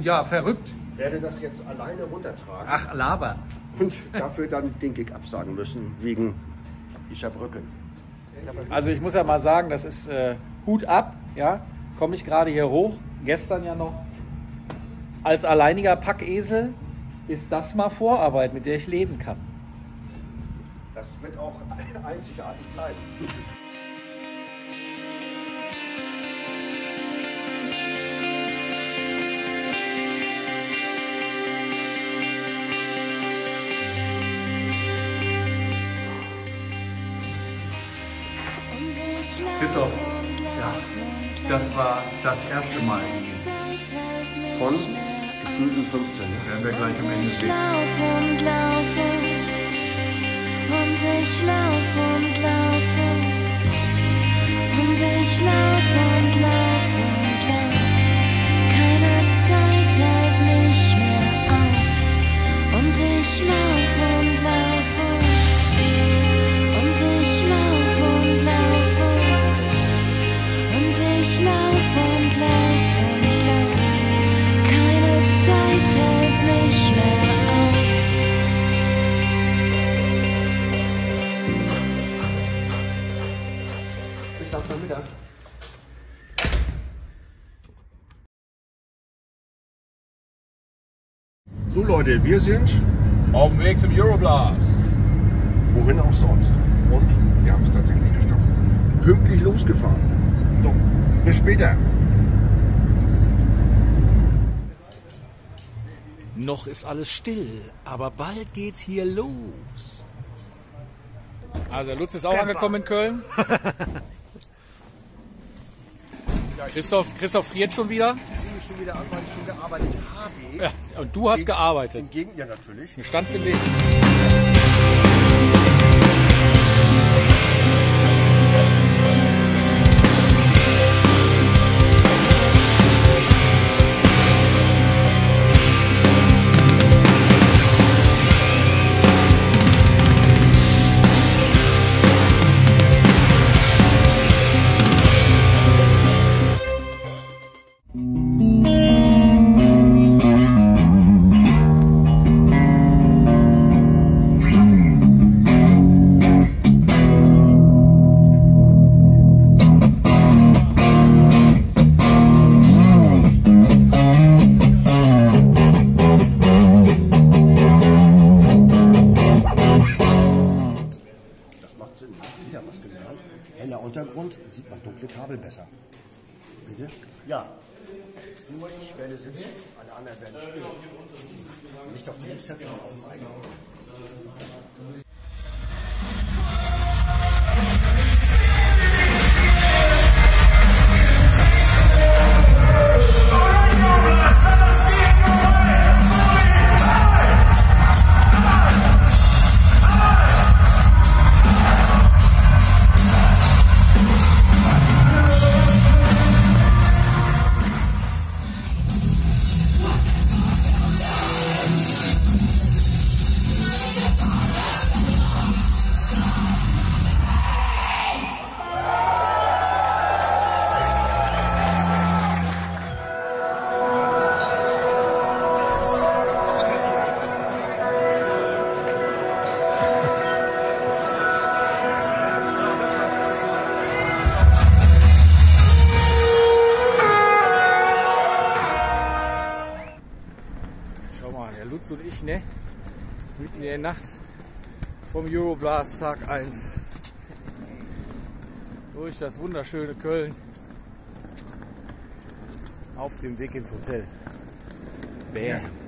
ja, verrückt. Ich werde das jetzt alleine runtertragen. Ach, Laber. Und dafür dann den Gig absagen müssen, wegen dieser Brücke. Also ich muss ja mal sagen, das ist Hut ab, ja. Komme ich gerade hier hoch, gestern ja noch als alleiniger Packesel, ist das mal Vorarbeit, mit der ich leben kann. Das wird auch einzigartig bleiben. Christoph, ja, das war das erste Mal. Von gefühlten 15. Werden wir gleich am Ende Ich sehen. lauf und lauf und ich lauf und lauf und ich lauf und lauf und lauf. Keine Zeit hält mich mehr auf und ich lauf und lauf und ich lauf und lauf und ich lauf und lauf und lauf. Keine Zeit hält mich mehr auf. Bis Samstagmittag. So Leute, wir sind Auf dem Weg zum Euroblast. wohin auch sonst. Und wir haben es tatsächlich geschafft. Pünktlich losgefahren. So, bis später. Noch ist alles still, aber bald geht's hier los. Also Lutz ist auch angekommen in Köln. Christoph friert schon wieder. Ich sehe mich schon wieder an, weil ich schon gearbeitet habe. Ja, und du hast gearbeitet. Ja, natürlich. Du standst in dem. Das macht Sinn. Wieder was gelernt. Heller Untergrund, sieht man dunkle Kabel besser. Bitte? Ja. Nur ich werde sitzen, alle anderen werden stehen. Nicht auf dem Set, sondern auf dem eigenen. Schau mal, der Lutz und ich, ne? Mitten in der Nacht vom Euroblast Tag 1 durch das wunderschöne Köln auf dem Weg ins Hotel. Bam.